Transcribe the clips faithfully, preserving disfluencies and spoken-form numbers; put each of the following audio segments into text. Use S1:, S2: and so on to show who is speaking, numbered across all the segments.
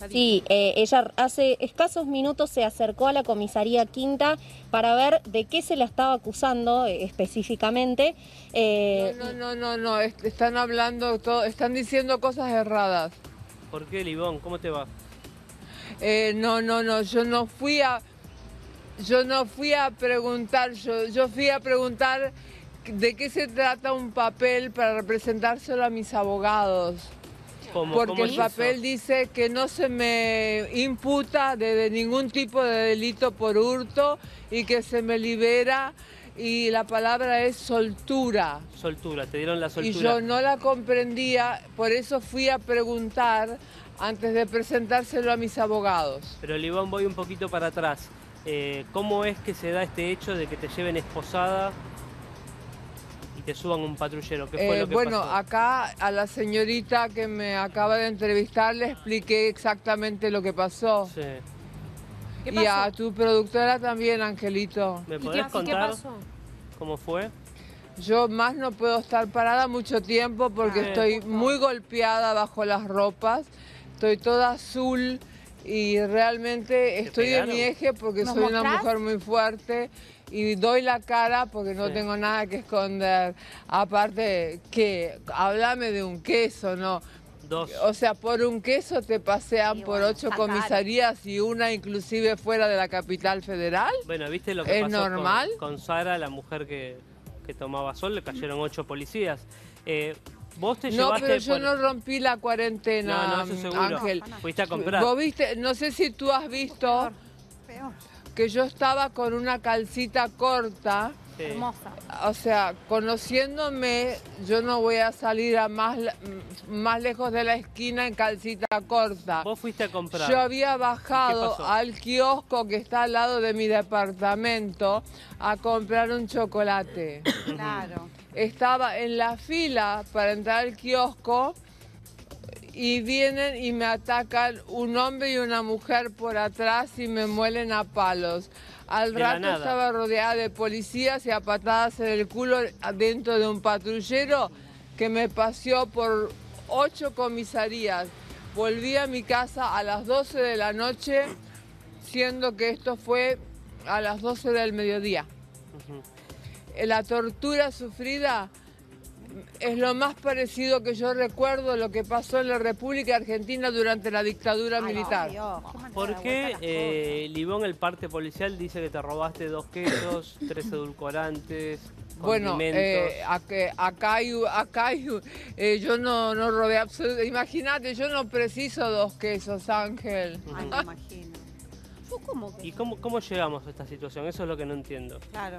S1: Sí, eh, ella hace escasos minutos se acercó a la comisaría Quinta para ver de qué se la estaba acusando eh, específicamente.
S2: Eh, no, no, no, no, no, están hablando, todo, están diciendo cosas erradas.
S3: ¿Por qué, Libón? ¿Cómo te va?
S2: Eh, no, no, no, yo no fui a, yo no fui a preguntar, yo, yo fui a preguntar de qué se trata un papel para representárselo a mis abogados.
S3: ¿Cómo?
S2: Porque
S3: ¿Cómo
S2: el
S3: es
S2: papel
S3: eso?
S2: dice que no se me imputa de, de ningún tipo de delito por hurto y que se me libera, y la palabra es soltura.
S3: Soltura, te dieron la soltura.
S2: Y yo no la comprendía, por eso fui a preguntar antes de presentárselo a mis abogados.
S3: Pero Libón, voy un poquito para atrás. Eh, ¿Cómo es que se da este hecho de que te lleven esposada y te suban un patrullero? ¿Qué fue
S2: Eh,
S3: lo que
S2: bueno,
S3: pasó?
S2: acá a la señorita que me acaba de entrevistar le expliqué exactamente lo que pasó.
S3: Sí.
S2: Y a tu productora también, Angelito.
S3: ¿Me podés contar cómo fue?
S2: Yo más no puedo estar parada mucho tiempo porque
S3: Ah,
S2: estoy muy golpeada bajo las ropas. Estoy toda azul y realmente estoy de mi eje porque soy una mujer muy fuerte y doy la cara porque no
S3: Sí.
S2: tengo nada que esconder. Aparte, que háblame de un queso, ¿no?
S3: Dos.
S2: O sea, por un queso te pasean
S1: Sí,
S2: por
S1: bueno,
S2: ocho
S1: está
S2: comisarías y una inclusive fuera de la capital federal.
S3: Bueno, ¿viste lo que
S2: ¿Es
S3: pasó
S2: normal?
S3: Con, con Sara, la mujer que, que tomaba sol? Le cayeron ocho policías. Eh, ¿Vos te
S2: No,
S3: llevaste
S2: pero yo
S3: por-
S2: no rompí la cuarentena,
S3: No, no, eso seguro.
S2: Ángel.
S3: Fuiste a comprar.
S2: Vos viste, no sé si tú has visto que yo estaba con una calcita corta.
S3: Sí.
S1: Hermosa.
S2: O sea, conociéndome, yo no voy a salir a más, más lejos de la esquina en calcita corta.
S3: Vos fuiste a comprar.
S2: Yo había
S3: ¿Qué
S2: bajado
S3: pasó?
S2: al kiosco que está al lado de mi departamento a comprar un chocolate.
S1: Claro.
S2: Estaba en la fila para entrar al kiosco y vienen y me atacan un hombre y una mujer por atrás y me muelen a palos. Al
S3: De la
S2: rato
S3: nada.
S2: estaba rodeada de policías y a patadas en el culo dentro de un patrullero que me paseó por ocho comisarías. Volví a mi casa a las doce de la noche, siendo que esto fue a las doce del mediodía.
S3: Ujú.
S2: La tortura sufrida es lo más parecido que yo recuerdo lo que pasó en la República Argentina durante la dictadura militar.
S3: ¿Por qué, eh, Libón, el parte policial dice que te robaste dos quesos, tres edulcorantes,
S2: Bueno,
S3: condimentos?
S2: eh, acá, acá hay, acá hay, eh, yo no, no robé absolutamente. Imagínate, yo no preciso dos quesos, Ángel.
S4: Ay, me imagino. Yo como que...
S3: ¿Y cómo, cómo llegamos a esta situación? Eso es lo que no entiendo.
S4: Claro.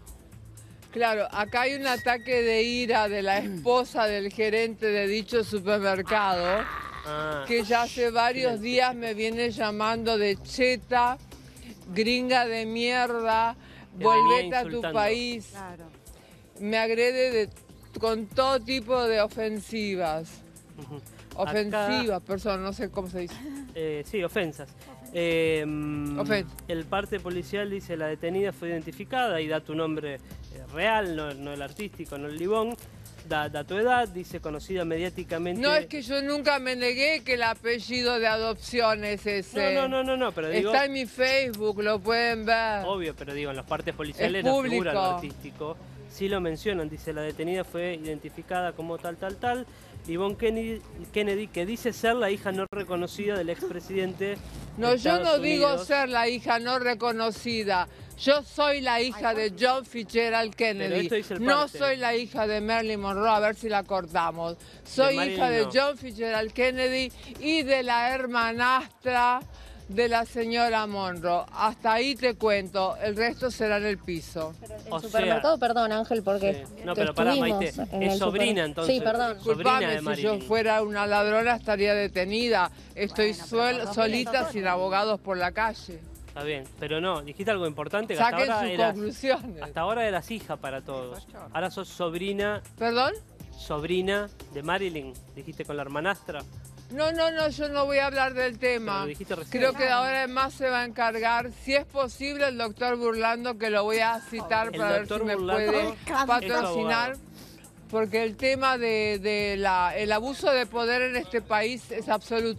S2: Claro, acá hay un ataque de ira de la esposa del gerente de dicho supermercado,
S3: Ah,
S2: que ya hace varios
S3: silencio.
S2: días me viene llamando de cheta, gringa de mierda,
S3: Te
S2: volvete
S3: venía
S2: a tu
S3: insultando.
S2: país.
S4: Claro.
S2: Me agrede de- con todo tipo de ofensivas.
S3: Ujú.
S2: Ofensivas, personas, no sé cómo se dice.
S3: Eh, sí, ofensas. Eh, mm,
S2: Ofensas.
S3: El parte policial dice la detenida fue identificada y da tu nombre eh, real, no, no el artístico, no el Libón. Da, da tu edad, dice conocida mediáticamente.
S2: No, es que yo nunca me negué que el apellido de adopción es ese.
S3: No, no, no, no, no, pero digo...
S2: Está en mi Facebook, lo pueden ver.
S3: Obvio, pero digo, en los partes policiales
S2: Es
S3: no
S2: público.
S3: figura lo artístico. Sí lo mencionan, dice la detenida fue identificada como tal, tal, tal. Yvonne Kennedy, Kennedy, que dice ser la hija no reconocida del expresidente.
S2: No,
S3: de
S2: yo no
S3: Estados
S2: digo
S3: Unidos.
S2: ser la hija no reconocida. Yo soy la hija de John Fitzgerald Kennedy.
S3: esto dice el
S2: No
S3: parte.
S2: soy la hija de Marilyn Monroe, a ver si la cortamos. Soy
S3: Marilyn
S2: hija de
S3: no.
S2: John Fitzgerald Kennedy y de la hermanastra de la señora Monroe. Hasta ahí te cuento, el resto será en el piso.
S1: El
S3: O
S1: supermercado,
S3: sea,
S1: perdón, Ángel, porque
S3: sí. No,
S1: que
S3: pero pará,
S1: estuvimos
S3: Maite,
S1: en
S3: es
S1: el
S3: sobrina,
S1: super-
S3: entonces.
S1: Sí, perdón.
S3: Sobrina
S2: Disculpame,
S3: de
S2: si yo
S3: Marilyn.
S2: fuera una ladrona estaría detenida. Estoy
S4: Bueno, pero
S2: suel-
S4: los dos
S2: solita
S4: vienen
S2: sin
S4: solos.
S2: abogados por la calle.
S3: Está bien, pero no, dijiste algo importante que hasta
S2: Saquen
S3: ahora
S2: sus
S3: eras,
S2: conclusiones.
S3: hasta ahora eras hija para todos. Ahora sos sobrina,
S2: ¿Perdón?
S3: sobrina de Marilyn, dijiste con la hermanastra.
S2: No, no, no, yo no voy a hablar del
S3: Pero
S2: tema.
S3: lo dijiste recién.
S2: Creo que de ahora en más se va a encargar, si es posible, el doctor Burlando, que lo voy a citar
S3: El
S2: para ver
S3: doctor
S2: si me
S3: Burlando
S2: puede
S3: es
S2: patrocinar.
S3: abogado.
S2: Porque el tema de, de la, el abuso de poder en este país es absoluto.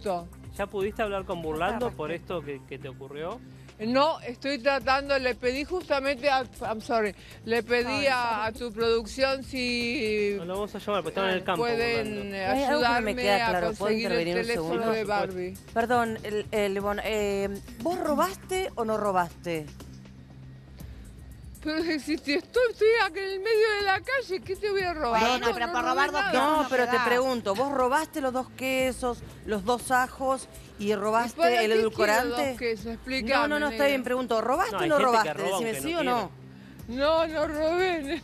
S3: ¿Ya pudiste hablar con Burlando por esto que, que te ocurrió?
S2: No, estoy tratando, le pedí justamente a, I'm sorry, le pedí a, a tu producción si
S3: No lo vamos a llamar, porque estaba en el campo.
S2: pueden
S3: Burlando.
S5: Hay algo que no
S2: ayudarme
S5: me queda
S2: a
S5: claro. ¿Puedo
S2: conseguir el
S5: intervenir un
S2: teléfono
S5: segundo?
S2: de Barbie.
S5: Perdón, el, el, bueno, eh, ¿vos robaste o no robaste?
S2: Pero si, si estoy, estoy acá en el medio de la calle, ¿qué te voy a robar?
S4: Bueno, pero por
S2: robé
S4: robar dos
S2: nada.
S4: quesos
S5: No,
S4: no
S5: pero te
S4: quedás.
S5: pregunto, ¿vos robaste los dos quesos, los dos ajos y
S2: ¿Y para
S5: robaste
S2: qué
S5: el
S2: quiero
S5: edulcorante?
S2: dos quesos? Explícame,
S5: No, no, no, está
S2: negra.
S5: bien, pregunto, ¿robaste
S3: No,
S5: o
S3: hay
S5: no
S3: gente que
S5: robaste?
S3: roba
S5: Decime
S3: aunque
S5: sí
S3: no
S5: o no.
S2: No, no robé.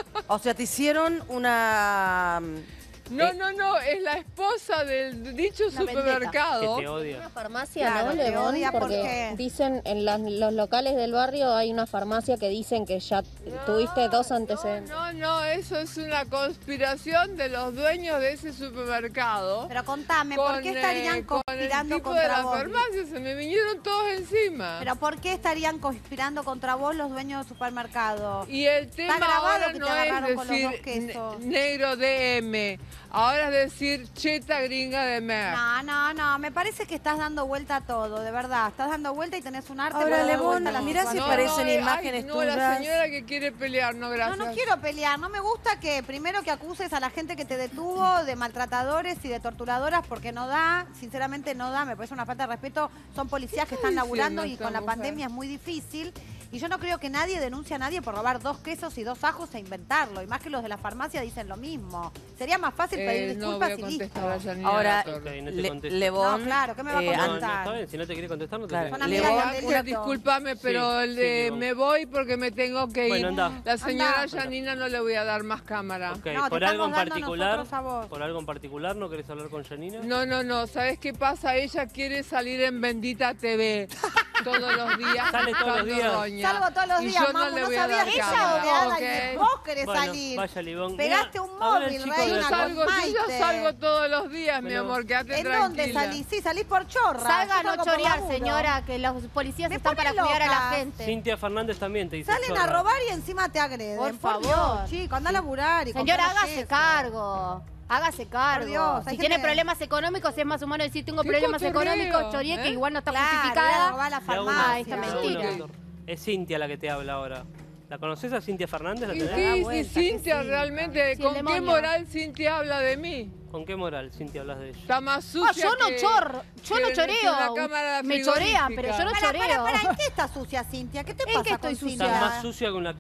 S5: O sea, te hicieron una...
S2: No,
S5: Eh,
S2: no, no, es la esposa del dicho
S4: Una vendetta.
S2: supermercado.
S3: Que te
S1: Una
S3: odia.
S1: farmacia,
S4: Claro,
S1: ¿no,
S4: te
S1: León?
S4: odia
S1: Porque
S4: porque-
S1: dicen en las- los locales del barrio hay una farmacia que dicen que ya tuviste dos antecedentes.
S2: No, no, no, eso es una conspiración de los dueños de ese supermercado.
S4: Pero contame, ¿por qué
S2: Con,
S4: estarían
S2: eh, con
S4: conspirando
S2: el tipo de
S4: contra
S2: la
S4: vos?
S2: farmacia, se me vinieron todos encima.
S4: Pero ¿por qué estarían conspirando contra vos los dueños del supermercado?
S2: Y el tema
S4: grabado
S2: ahora
S4: que te
S2: no
S4: agarraron
S2: es
S4: con los
S2: decir
S4: dos quesos.
S2: ne- negro D M, ahora es decir cheta gringa de Merck.
S4: No, no, no, me parece que estás dando vuelta a todo, de verdad. Estás dando vuelta y tenés un arte
S5: Ahora,
S4: para dar
S5: Lebón,
S4: vuelta a la
S5: mirá si
S4: situación.
S5: parecen
S2: eh,
S5: imágenes
S2: ay, no, la
S5: tuyas.
S2: señora que quiere pelear, no,
S4: No,
S2: gracias.
S4: no quiero pelear. No me gusta que primero que acuses a la gente que te detuvo de maltratadores y de torturadoras porque no da. Sinceramente no da. Me parece una falta de respeto. Son policías que están
S2: está
S4: laburando y
S2: diciendo
S4: con la
S2: esta mujer?
S4: pandemia es muy difícil. Y yo no creo que nadie denuncie a nadie por robar dos quesos y dos ajos e inventarlo. Y más que los de la farmacia dicen lo mismo. Sería más fácil pedir
S2: Eh, no
S4: disculpas
S2: voy a
S4: y listo.
S2: contestar a Janina
S5: Ahora,
S2: Latorre.
S3: Ok, no te
S5: Le-
S3: contesto.
S5: Lebón...
S4: No, claro, ¿qué me va a
S5: eh,
S3: No, no,
S4: contestar?
S3: está bien, si no te quiere contestar, no te
S5: Claro.
S3: quiere
S4: Son
S3: contestar.
S4: amigas
S5: Lebón,
S4: de
S2: Ángel,
S4: Angelito.
S2: discúlpame, pero
S3: Sí,
S2: le-
S3: sí, Lebón.
S2: me voy porque me tengo que ir.
S3: Bueno, anda.
S2: La señora
S4: Anda.
S2: Janina no le voy a dar más cámara.
S3: Ok,
S4: No, te
S3: por algo en
S4: estamos dando
S3: particular,
S4: nosotros a vos.
S3: por algo en particular, ¿no querés hablar con Janina?
S2: No, no, no. ¿Sabes qué pasa? Ella quiere salir en Bendita T V todos los días.
S3: Sale todos los
S2: buscando
S3: días.
S2: roña.
S4: Salgo todos los
S2: Y
S4: días,
S2: yo no
S4: mamu,
S2: le
S4: no
S2: voy a
S4: sabía
S2: dar
S4: ella
S2: cámara,
S4: oreada
S2: ¿ok?
S4: y vos querés
S3: Bueno,
S4: salir.
S3: vaya, Libón.
S4: Pegaste
S3: Mirá,
S4: un
S3: ahora el
S4: móvil,
S3: chico
S4: reina,
S3: de
S2: Yo
S3: acá-
S2: salgo, yo ya
S4: Maite.
S2: salgo todos los días, mi
S3: Bueno.
S2: amor, quédate
S4: ¿En
S2: tranquila.
S4: dónde salís? Sí, salís por chorra.
S6: Salga
S4: Yo
S6: a no
S4: salgo por
S6: chorear,
S4: laburo.
S6: señora, que los policías
S4: Me
S6: están para
S4: ponen
S6: cuidar a la
S4: loca.
S6: gente.
S3: Cintia Fernández también te dice
S4: Salen a
S3: chorra.
S4: robar y encima te agreden.
S6: Por
S4: Por,
S6: favor.
S4: Dios, chico, anda a laburar y
S6: Señora,
S4: comprá los
S6: hágase
S4: quesos.
S6: cargo. Hágase cargo.
S4: Dios, hay
S6: si tiene
S4: gente-
S6: problemas económicos, es más humano decir tengo
S2: ¿Qué
S6: problemas
S2: cotorreo,
S6: económicos, choreé,
S2: eh?
S6: que igual no está
S4: Claro,
S6: justificada.
S4: robar la
S3: Le hago una-
S4: farmacia.
S6: Ay, esta
S3: le hago una
S6: mentira.
S3: pregunta. Es Cintia la que te habla ahora. ¿La conoces a Cintia Fernández? ¿La
S2: ¿Y
S3: tenés?
S2: qué dice
S4: vuelta, qué
S2: Cintia
S4: cinta.
S2: realmente?
S6: Sí,
S2: ¿Con
S6: el
S2: qué
S6: demonio.
S2: moral Cintia habla de mí?
S3: ¿Con qué moral, Cintia, hablas de ella?
S2: Está más
S6: Ah,
S2: sucia
S6: yo no
S2: que-
S6: chorro, yo
S2: que-
S6: no
S2: que
S6: choreo.
S2: una cámara
S6: Me chorean, pero yo no
S4: Para, para,
S6: choreo.
S4: para, ¿en qué está sucia, Cintia? ¿Qué te
S6: ¿En
S4: pasa
S6: qué estoy
S4: con
S6: sucia?
S3: Estás
S4: Cintia?
S3: más sucia que una